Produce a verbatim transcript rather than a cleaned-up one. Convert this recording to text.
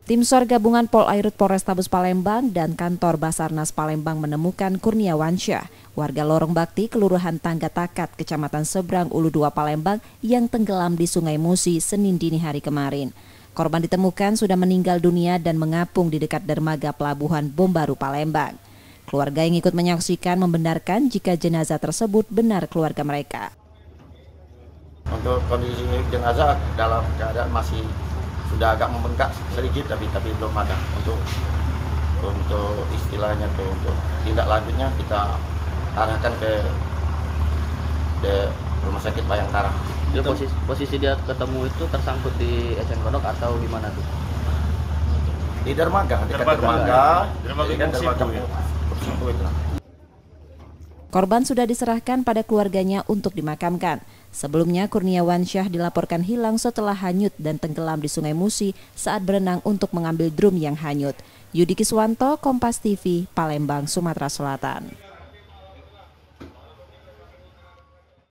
Tim SAR gabungan Polairut Polrestabes Palembang dan kantor Basarnas Palembang menemukan Kurniawansyah, warga Lorong Bakti, Kelurahan Tangga Takat, Kecamatan Seberang Ulu dua Palembang yang tenggelam di Sungai Musi Senin dini hari kemarin. Korban ditemukan sudah meninggal dunia dan mengapung di dekat dermaga pelabuhan Bom Baru Palembang. Keluarga yang ikut menyaksikan membenarkan jika jenazah tersebut benar keluarga mereka. Untuk kondisi jenazah dalam keadaan masih sudah agak membengkak sedikit, tapi tapi belum ada untuk untuk istilahnya tuh untuk tindak lanjutnya kita arahkan ke ke rumah sakit Bayangkara. Dia posisi, posisi dia ketemu itu tersangkut di eceng gondok atau di mana tuh? Di dermaga, dekat dermaga, dermaga, dermaga, dermaga. Korban sudah diserahkan pada keluarganya untuk dimakamkan. Sebelumnya Kurniawansyah dilaporkan hilang setelah hanyut dan tenggelam di Sungai Musi saat berenang untuk mengambil drum yang hanyut. Yudi Kiswanto, Kompas T V, Palembang, Sumatera Selatan.